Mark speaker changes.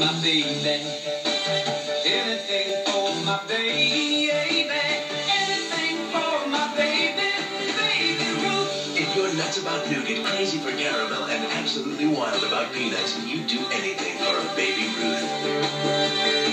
Speaker 1: my baby. Anything for my baby. Anything for my baby, baby Ruth.
Speaker 2: If you're nuts about nougat, crazy for caramel, and absolutely wild about peanuts, you'd do anything for a baby Ruth.